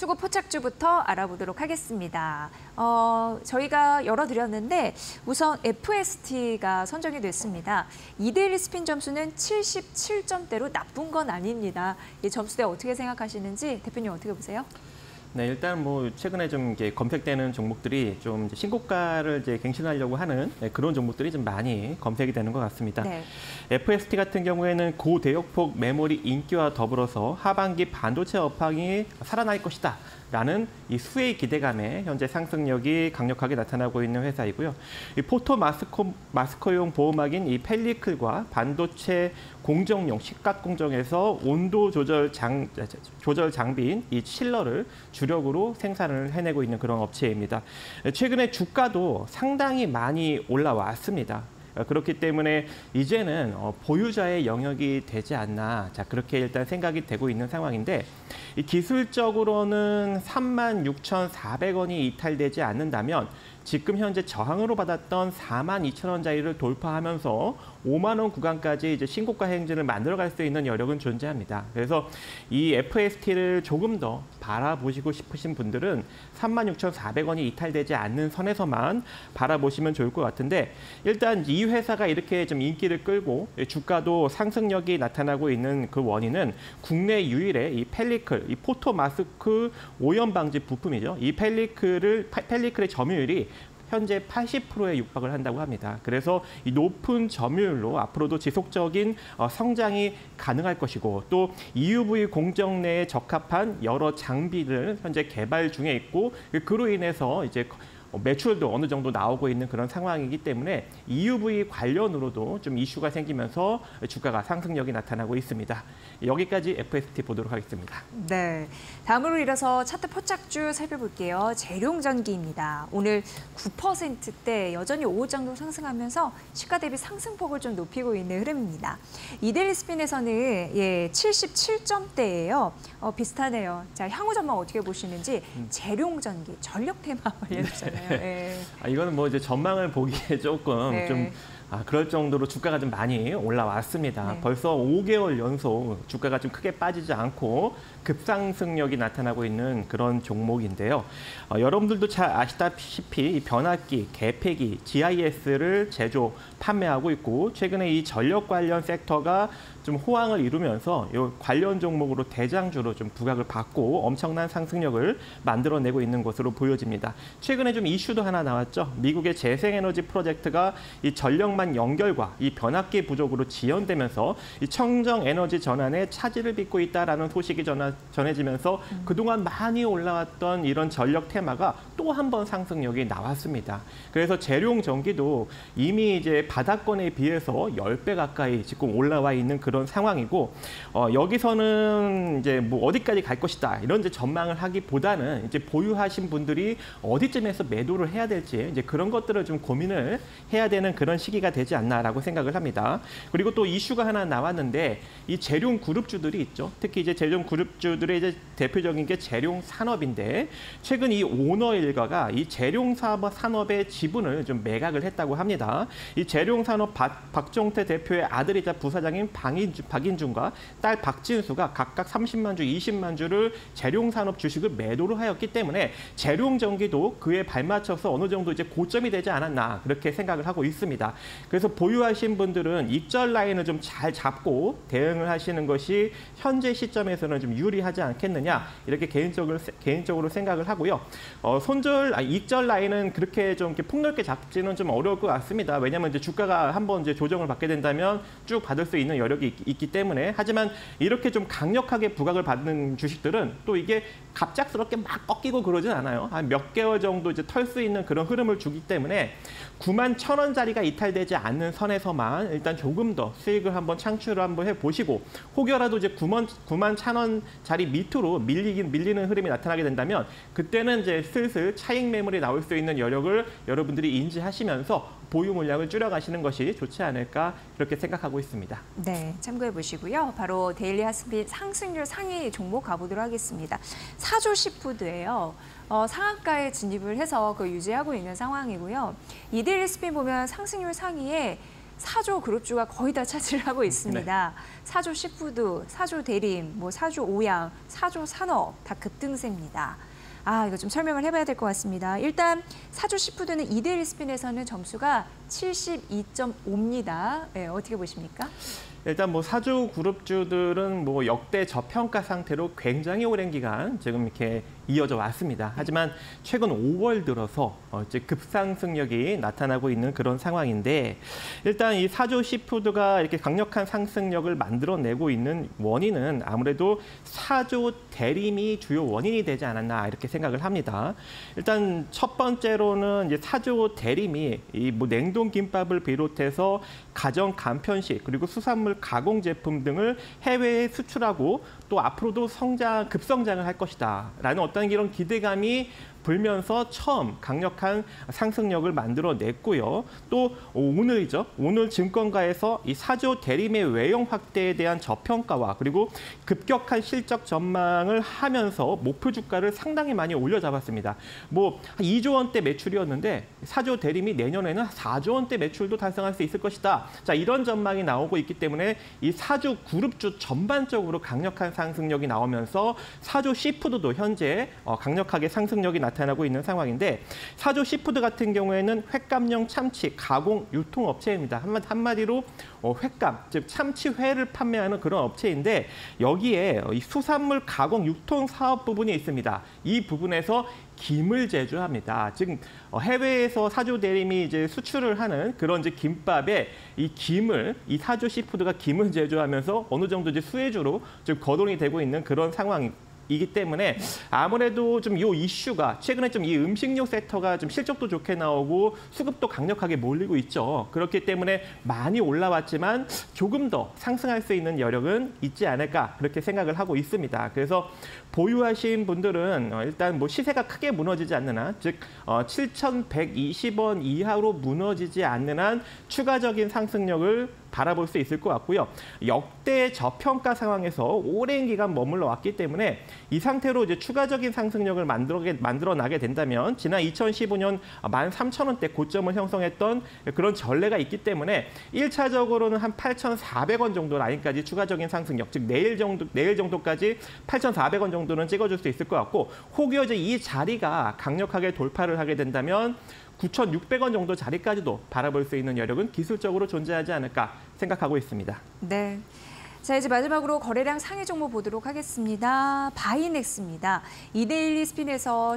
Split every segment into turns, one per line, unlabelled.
수급 포착주부터 알아보도록 하겠습니다. 저희가 열어드렸는데 우선 FST가 선정이 됐습니다. 이데일리 스핀 점수는 77점대로 나쁜 건 아닙니다. 이 점수대 어떻게 생각하시는지 대표님 어떻게 보세요?
네, 일단 뭐 최근에 좀 이렇게 검색되는 종목들이 좀 이제 신고가를 이제 갱신하려고 하는 그런 종목들이 좀 많이 검색이 되는 것 같습니다.
네.
FST 같은 경우에는 고대역폭 메모리 인기와 더불어서 하반기 반도체 업황이 살아날 것이다. 라는 이 수혜의 기대감에 현재 상승력이 강력하게 나타나고 있는 회사이고요. 이 포토 마스커용 보호막인 이 펠리클과 반도체 공정용 식각 공정에서 온도 조절 장비인 이 칠러를 주력으로 생산을 해내고 있는 그런 업체입니다. 최근에 주가도 상당히 많이 올라왔습니다. 그렇기 때문에 이제는 보유자의 영역이 되지 않나, 자 그렇게 일단 생각이 되고 있는 상황인데, 이 기술적으로는 36,400원이 이탈되지 않는다면 지금 현재 저항으로 받았던 42,000원짜리를 돌파하면서 5만 원 구간까지 이제 신고가 행진을 만들어갈 수 있는 여력은 존재합니다. 그래서 이 FST를 조금 더 바라보시고 싶으신 분들은 36,400원이 이탈되지 않는 선에서만 바라보시면 좋을 것 같은데, 일단 이 회사가 이렇게 좀 인기를 끌고 주가도 상승력이 나타나고 있는 그 원인은 국내 유일의 이 펠리클, 이 포토 마스크 오염 방지 부품이죠. 이 펠리클의 점유율이 현재 80%에 육박을 한다고 합니다. 그래서 이 높은 점유율로 앞으로도 지속적인 성장이 가능할 것이고, 또 EUV 공정 내에 적합한 여러 장비를 현재 개발 중에 있고, 그로 인해서 이제 매출도 어느 정도 나오고 있는 그런 상황이기 때문에 EUV 관련으로도 좀 이슈가 생기면서 주가가 상승력이 나타나고 있습니다. 여기까지 FST 보도록 하겠습니다.
네, 다음으로 이어서 차트 포착주 살펴볼게요. 재룡전기입니다. 오늘 9%대 여전히 5 정도 상승하면서 시가 대비 상승폭을 좀 높이고 있는 흐름입니다. 이데일리 스핀에서는 77점대예요. 비슷하네요. 자, 향후 전망 어떻게 보시는지. 재룡전기, 전력 테마 관련주잖아요. 네.
이거는 뭐 이제 전망을 보기에 조금
네.
좀 그럴 정도로 주가가 좀 많이 올라왔습니다.
네.
벌써 5개월 연속 주가가 좀 크게 빠지지 않고 급상승력이 나타나고 있는 그런 종목인데요. 여러분들도 잘 아시다시피 이 변압기, 계폐기, GIS를 제조, 판매하고 있고, 최근에 이 전력 관련 섹터가 좀 호황을 이루면서 이 관련 종목으로 대장주로 좀 부각을 받고 엄청난 상승력을 만들어내고 있는 것으로 보여집니다. 최근에 좀 이슈도 하나 나왔죠. 미국의 재생에너지 프로젝트가 이 전력망 연결과 이 변압기 부족으로 지연되면서 이 청정 에너지 전환에 차질을 빚고 있다라는 소식이 전해지면서 그동안 많이 올라왔던 이런 전력 테마가 또 한 번 상승력이 나왔습니다. 그래서 재룡전기도 이미 이제 바닥권에 비해서 10배 가까이 지금 올라와 있는 그런 상황이고, 여기서는 이제 뭐 어디까지 갈 것이다 이런 이제 전망을 하기보다는 이제 보유하신 분들이 어디쯤에서 매도를 해야 될지 이제 그런 것들을 좀 고민을 해야 되는 그런 시기가 되지 않나라고 생각을 합니다. 그리고 또 이슈가 하나 나왔는데, 이 재룡 그룹주들이 있죠. 특히 이제 재룡 그룹주들의 이제 대표적인 게 재룡 산업인데, 최근 이 오너 일가가 이 재룡 산업의 지분을 좀 매각을 했다고 합니다. 이 재룡 산업 박종태 대표의 아들이자 부사장인 박인준과 딸 박진수가 각각 30만 주, 20만 주를 재룡 산업 주식을 매도를 하였기 때문에 재룡 전기도 그에 발맞춰서 어느 정도 이제 고점이 되지 않았나 그렇게 생각을 하고 있습니다. 그래서 보유하신 분들은 익절 라인을 좀 잘 잡고 대응을 하시는 것이 현재 시점에서는 좀 유리하지 않겠느냐 이렇게 개인적으로 생각을 하고요. 익절 라인은 그렇게 좀 이렇게 폭넓게 잡지는 좀 어려울 것 같습니다. 왜냐하면 이제 주가가 한번 이제 조정을 받게 된다면 쭉 받을 수 있는 여력이 있기 때문에. 하지만 이렇게 좀 강력하게 부각을 받는 주식들은 또 이게 갑작스럽게 막 꺾이고 그러진 않아요. 한 몇 개월 정도 이제 털 수 있는 그런 흐름을 주기 때문에 91,000원짜리가 이탈되지 않는 선에서만 일단 조금 더 수익을 한번 창출을 한번 해보시고, 혹여라도 이제 91,000원짜리 밑으로 밀리는 흐름이 나타나게 된다면 그때는 이제 슬슬 차익 매물이 나올 수 있는 여력을 여러분들이 인지하시면서 보유 물량을 줄여가시는 것이 좋지 않을까 그렇게 생각하고 있습니다.
네, 참고해 보시고요. 바로 데일리 핫스핀 상승률 상위 종목 가보도록 하겠습니다. 사조시푸드예요. 상한가에 진입을 해서 그 유지하고 있는 상황이고요. 이데일리 스핀 보면 상승률 상위에 사조 그룹주가 거의 다 차지를 하고 있습니다. 사조 시푸드, 사조 대림, 사조 오양, 사조 산업 다 급등세입니다. 이거 좀 설명을 해봐야 될 것 같습니다. 일단 사조 시푸드는 이데일리 스핀에서는 점수가 72.5입니다. 네, 어떻게 보십니까?
일단 사주 그룹주들은 역대 저평가 상태로 굉장히 오랜 기간 지금 이렇게 이어져 왔습니다. 하지만 최근 5월 들어서 이제 급상승력이 나타나고 있는 그런 상황인데, 일단 이 사조 시푸드가 이렇게 강력한 상승력을 만들어내고 있는 원인은 아무래도 사조 대림이 주요 원인이 되지 않았나 이렇게 생각을 합니다. 일단 첫 번째로는 이제 사조 대림이 이 냉동 김밥을 비롯해서 가정 간편식 그리고 수산물 가공 제품 등을 해외에 수출하고 또 앞으로도 급성장을 할 것이다라는 어떤 이런 기대감이 불면서 처음 강력한 상승력을 만들어냈고요. 또 오늘이죠. 오늘 증권가에서 이 사조 대림의 외형 확대에 대한 저평가와 그리고 급격한 실적 전망을 하면서 목표 주가를 상당히 많이 올려잡았습니다. 한 2조 원대 매출이었는데 사조 대림이 내년에는 4조 원대 매출도 달성할 수 있을 것이다. 자, 이런 전망이 나오고 있기 때문에 이 사조 그룹주 전반적으로 강력한 상승력이 나오면서 사조 시푸드도 현재 강력하게 상승력이 나타나고 있는 상황인데, 사조 시푸드 같은 경우에는 횟감용 참치 가공 유통업체입니다. 한마디로 횟감, 즉 참치회를 판매하는 그런 업체인데, 여기에 이 수산물 가공 유통 사업 부분이 있습니다. 이 부분에서 김을 제조합니다. 즉 해외에서 사조 대림이 이제 수출을 하는 그런 이제 김밥에 이 김을 이 사조 시푸드가 김을 제조하면서 어느 정도 이제 수혜주로 좀 거론이 되고 있는 그런 상황이기 때문에 아무래도 좀 이 이슈가 최근에 좀 이 음식료 섹터가 좀 실적도 좋게 나오고 수급도 강력하게 몰리고 있죠. 그렇기 때문에 많이 올라왔지만 조금 더 상승할 수 있는 여력은 있지 않을까 그렇게 생각을 하고 있습니다. 그래서 보유하신 분들은 일단 시세가 크게 무너지지 않는 한, 즉 7,120원 이하로 무너지지 않는 한 추가적인 상승력을 바라볼 수 있을 것 같고요. 역대 저평가 상황에서 오랜 기간 머물러 왔기 때문에 이 상태로 이제 추가적인 상승력을 만들어나게 된다면 지난 2015년 13,000원대 고점을 형성했던 그런 전례가 있기 때문에 1차적으로는 한 8,400원 정도 라인까지 추가적인 상승력, 즉 내일 정도까지 8,400원 정도는 찍어줄 수 있을 것 같고, 혹여 이제 이 자리가 강력하게 돌파를 하게 된다면 9,600원 정도 자리까지도 바라볼 수 있는 여력은 기술적으로 존재하지 않을까 생각하고 있습니다.
네. 자, 이제 마지막으로 거래량 상위 종목 보도록 하겠습니다. 바이넥스입니다. 이데일리 스핀에서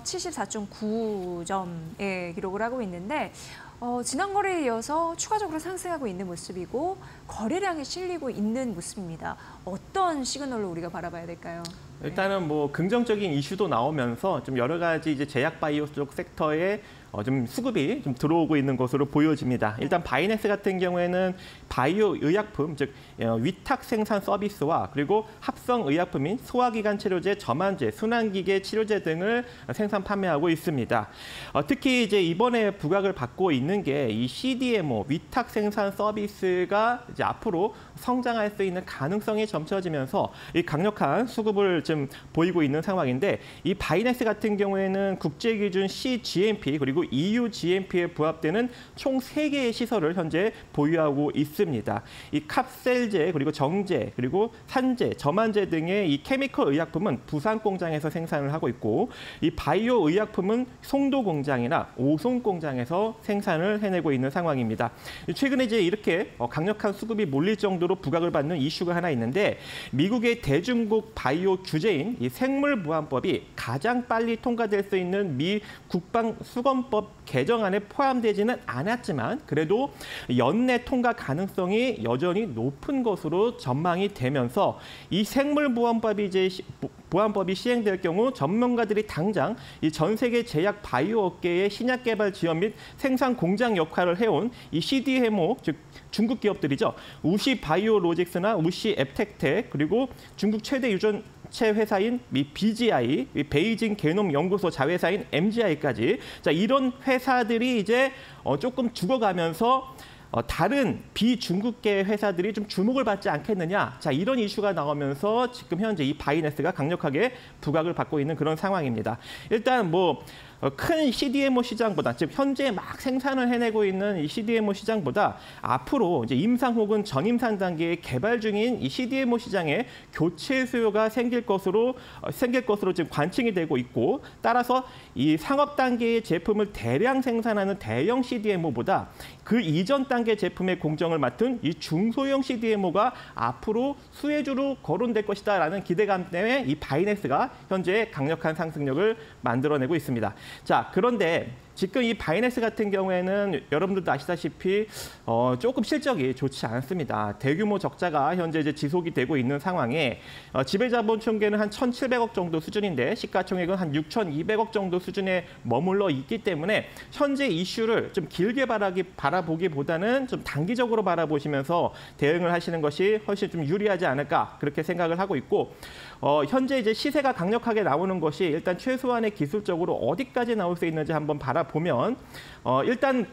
74.9점의 기록을 하고 있는데 지난 거래에 이어서 추가적으로 상승하고 있는 모습이고 거래량이 실리고 있는 모습입니다. 어떤 시그널로 우리가 바라봐야 될까요?
일단은 긍정적인 이슈도 나오면서 좀 여러 가지 이제 제약 바이오 쪽 섹터에 좀 수급이 좀 들어오고 있는 것으로 보여집니다. 일단 바이넥스 같은 경우에는 바이오 의약품, 즉 위탁 생산 서비스와 그리고 합성 의약품인 소화기관 치료제, 점안제, 순환기계 치료제 등을 생산 판매하고 있습니다. 특히 이제 이번에 부각을 받고 있는 게 이 CDMO 위탁 생산 서비스가 이제 앞으로 성장할 수 있는 가능성이 점쳐지면서 이 강력한 수급을 좀 보이고 있는 상황인데, 이 바이넥스 같은 경우에는 국제 기준 CGMP 그리고 EU GMP에 부합되는 총 3개의 시설을 현재 보유하고 있습니다. 이 캅셀제, 그리고 정제, 그리고 산제, 점안제 등의 이 케미컬 의약품은 부산 공장에서 생산을 하고 있고, 이 바이오 의약품은 송도 공장이나 오송 공장에서 생산을 해내고 있는 상황입니다. 최근에 이제 이렇게 강력한 수급이 몰릴 정도로 부각을 받는 이슈가 하나 있는데, 미국의 대중국 바이오 규제인 이 생물보안법이 가장 빨리 통과될 수 있는 미 국방수검법 개정안에 포함되지는 않았지만 그래도 연내 통과 가능성이 여전히 높은 것으로 전망이 되면서 이 생물보안법이 시행될 경우 전문가들이 당장 이 전 세계 제약 바이오 업계의 신약 개발 지원 및 생산 공장 역할을 해온 이 CDMO, 즉 중국 기업들이죠. 우시 바이오로직스나 우시 앱텍텍, 그리고 중국 최대 유전체 회사인 BGI, 베이징 게놈 연구소 자회사인 MGI까지, 자, 이런 회사들이 이제 조금 죽어가면서 다른 비중국계 회사들이 좀 주목을 받지 않겠느냐. 자, 이런 이슈가 나오면서 지금 현재 이 바이넥스가 강력하게 부각을 받고 있는 그런 상황입니다. 일단 큰 CDMO 시장보다, 즉 현재 막 생산을 해내고 있는 이 CDMO 시장보다 앞으로 이제 임상 혹은 전임상 단계에 개발 중인 이 CDMO 시장에 교체 수요가 생길 것으로 지금 관측이 되고 있고, 따라서 이 상업 단계의 제품을 대량 생산하는 대형 CDMO보다 그 이전 단계 제품의 공정을 맡은 이 중소형 CDMO가 앞으로 수혜주로 거론될 것이다라는 기대감 때문에 이 바이넥스가 현재 강력한 상승력을 만들어내고 있습니다. 자, 그런데 지금 이 바이넥스 같은 경우에는 여러분들도 아시다시피 조금 실적이 좋지 않습니다. 대규모 적자가 현재 이제 지속이 되고 있는 상황에 지배자본 총계는 한 1,700억 정도 수준인데 시가총액은 한 6,200억 정도 수준에 머물러 있기 때문에 현재 이슈를 좀 길게 바라보기보다는 좀 단기적으로 바라보시면서 대응을 하시는 것이 훨씬 좀 유리하지 않을까 그렇게 생각을 하고 있고, 현재 이제 시세가 강력하게 나오는 것이 일단 최소한의 기술적으로 어디까지 나올 수 있는지 한번 바라보면 일단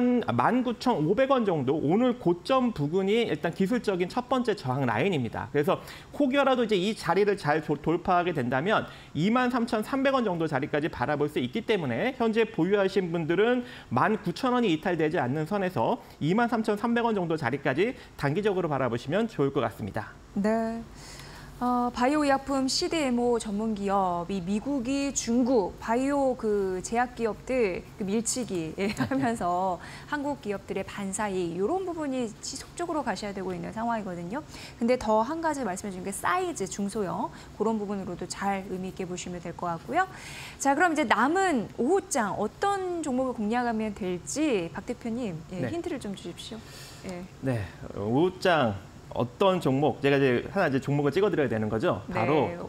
19,500원 정도 오늘 고점 부근이 일단 기술적인 첫 번째 저항 라인입니다. 그래서 혹여라도 이제 이 자리를 잘 돌파하게 된다면 23,300원 정도 자리까지 바라볼 수 있기 때문에 현재 보유하신 분들은 19,000원이 이탈되지 않는 선에서 23,300원 정도 자리까지 단기적으로 바라보시면 좋을 것 같습니다.
네. 바이오 의약품 CDMO 전문 기업이 미국이 중국 바이오 그 제약 기업들 그 밀치기 하면서 한국 기업들의 반사이 이런 부분이 지속적으로 가셔야 되고 있는 상황이거든요. 근데 더 한 가지 말씀해 주신 게 사이즈 중소형 그런 부분으로도 잘 의미 있게 보시면 될 것 같고요. 자, 그럼 이제 남은 오후장 어떤 종목을 공략하면 될지 박 대표님
네.
힌트를 좀 주십시오.
네, 오후장 어떤 종목, 제가 이제 하나 종목을 찍어드려야 되는 거죠. 바로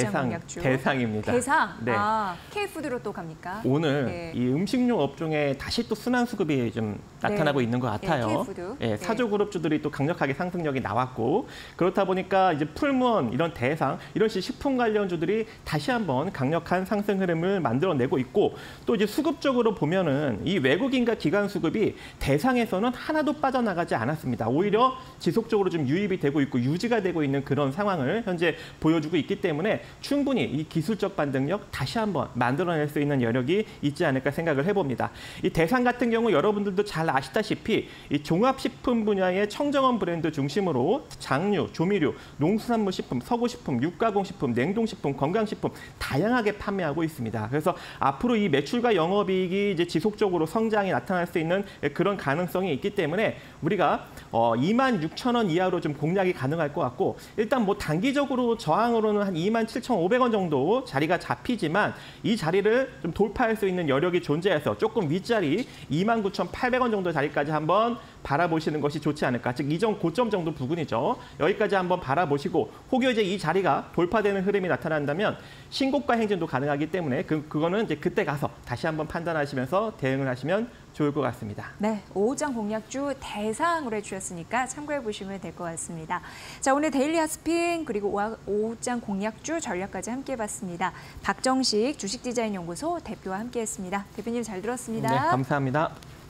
대상입니다.
대상?
네.
K푸드로 또 갑니까?
오늘 이 음식료 업종에 다시 또 순환 수급이 좀 나타나고 있는 것 같아요.
K푸드.
사조그룹주들이 또 강력하게 상승력이 나왔고, 그렇다 보니까 이제 풀무원, 이런 대상, 이런 식품 관련주들이 다시 한번 강력한 상승 흐름을 만들어내고 있고, 또 이제 수급적으로 보면은 이 외국인과 기관 수급이 대상에서는 하나도 빠져나가지 않았습니다. 오히려 지속적으로 좀 유입이 되고 있고 유지가 되고 있는 그런 상황을 현재 보여주고 있기 때문에 충분히 이 기술적 반등력 다시 한번 만들어낼 수 있는 여력이 있지 않을까 생각을 해봅니다. 이 대상 같은 경우 여러분들도 잘 아시다시피 이 종합식품 분야의 청정원 브랜드 중심으로 장류, 조미료, 농수산물 식품, 서구식품, 육가공식품, 냉동식품, 건강식품 다양하게 판매하고 있습니다. 그래서 앞으로 이 매출과 영업이익이 이제 지속적으로 성장이 나타날 수 있는 그런 가능성이 있기 때문에 우리가 26,000원 이하로 좀 공략이 가능할 것 같고, 일단 뭐 단기적으로 저항으로는 한 27,500원 정도 자리가 잡히지만 이 자리를 좀 돌파할 수 있는 여력이 존재해서 조금 윗자리 29,800원 정도 자리까지 한번 바라보시는 것이 좋지 않을까. 즉 이전 고점 정도 부근이죠. 여기까지 한번 바라보시고 혹여 이제 이 자리가 돌파되는 흐름이 나타난다면 신고가 행진도 가능하기 때문에 그거는 이제 그때 가서 다시 한번 판단하시면서 대응을 하시면 좋을 것 같습니다.
네, 오후장 공략주 대상으로 해주셨으니까 참고해 보시면 될 것 같습니다. 자, 오늘 데일리 핫스핀 그리고 오후장 공략주 전략까지 함께해봤습니다. 박정식 주식디자인연구소 대표와 함께했습니다. 대표님 잘 들었습니다.
네, 감사합니다.